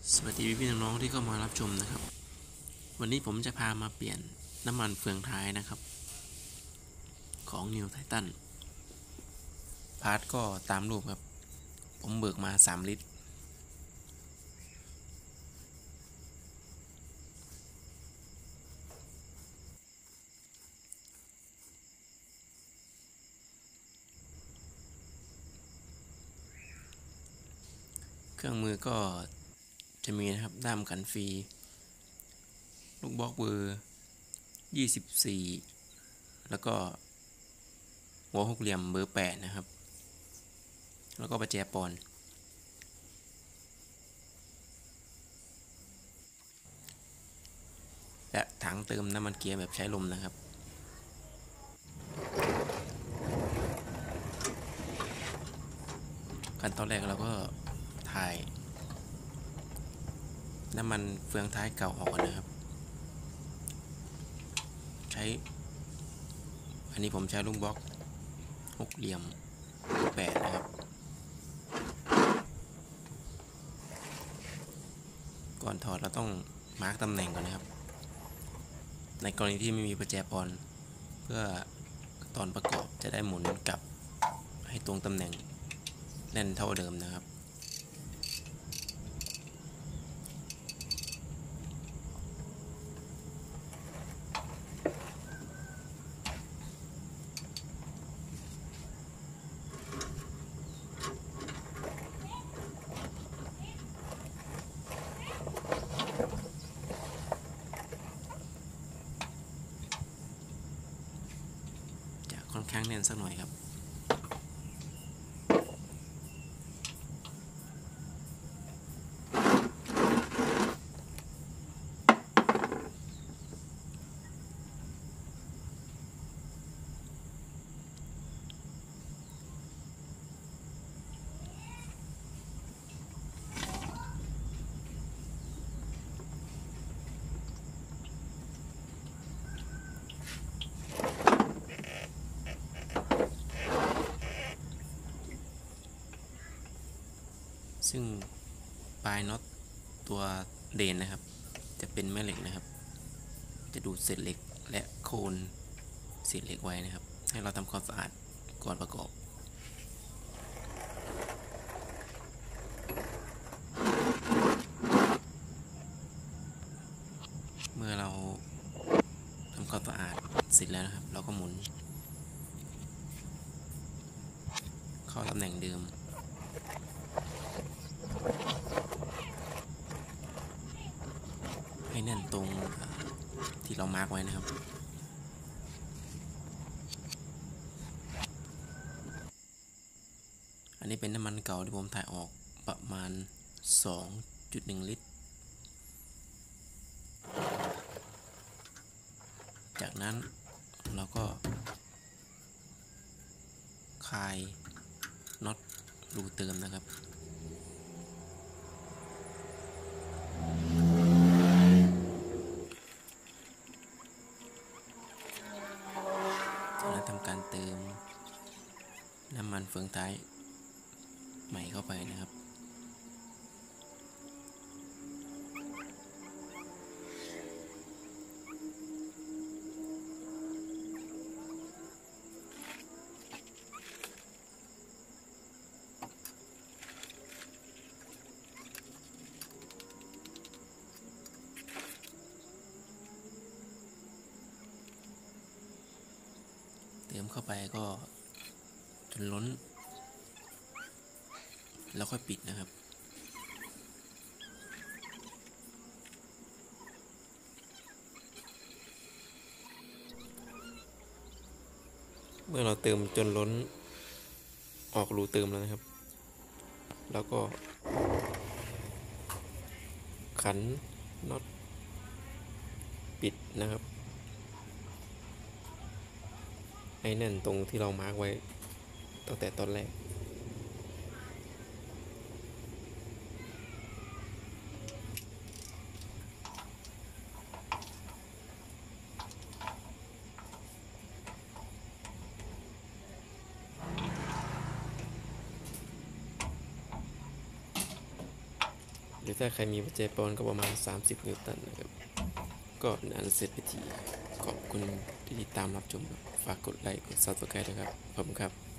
สวัสดีพี่น้องๆที่เข้ามารับชมนะครับ วันนี้ผมจะพามาเปลี่ยนน้ำมันเฟืองท้ายนะครับของ New Titan พาร์ทก็ตามรูปครับผมเบิกมา3 ลิตรเครื่องมือก็จะมีนะครับด้ามกันฟรีลูกบล็อกเบอร์24แล้วก็หัวหกเหลี่ยมเบอร์8นะครับแล้วก็ประแจปอนและถังเติมน้ำมันเกียร์แบบใช้ลมนะครับขั้นตอนแรกเราก็ถ่ายน้ำมันเฟืองท้ายเก่าออกก่อนนะครับอันนี้ผมใช้ลูกบล็อกหกเหลี่ยม8นะครับก่อนถอดเราต้องมาร์กตำแหน่งก่อนนะครับในกรณีที่ไม่มีประแจปอนเพื่อตอนประกอบจะได้หมุนกลับให้ตรงตำแหน่งแน่นเท่าเดิมนะครับจะค่อนข้างแน่นสักหน่อยครับซึ่งปลายน็อตตัวเดนนะครับจะเป็นแม่เหล็กนะครับจะดูดเศษเหล็กและโคนเศษเหล็กไว้นะครับให้เราทำความสะอาดก่อนประกอบเมื่อเราทำความสะอาดเสร็จแล้วนะครับเราก็หมุนเข้าตำแหน่งเดิมให้แน่นตรงที่เรามาร์กไว้นะครับอันนี้เป็นน้ำมันเก่าที่ผมถ่ายออกประมาณ 2.1 ลิตรจากนั้นเราก็คลายน็อตรูเติมนะครับจากนั้นทำการเติมน้ำมันเฟืองท้ายใหม่เข้าไปนะครับเติมเข้าไปก็จนล้นแล้วค่อยปิดนะครับเมื่อเราเติมจนล้นออกรูเติมแล้วนะครับแล้วก็ขันน็อตปิดนะครับให้แน่นตรงที่เรามาร์กไว้ตั้งแต่ตอนแรกหรือถ้าใครมีปัจจัยปอนด์ก็ประมาณ30นิวตันนะครับก็นานเสร็จพิธีขอบคุณที่ติดตามรับชมฝากกดไลค์กด Subscribe ด้วยครับขอบคุณครับ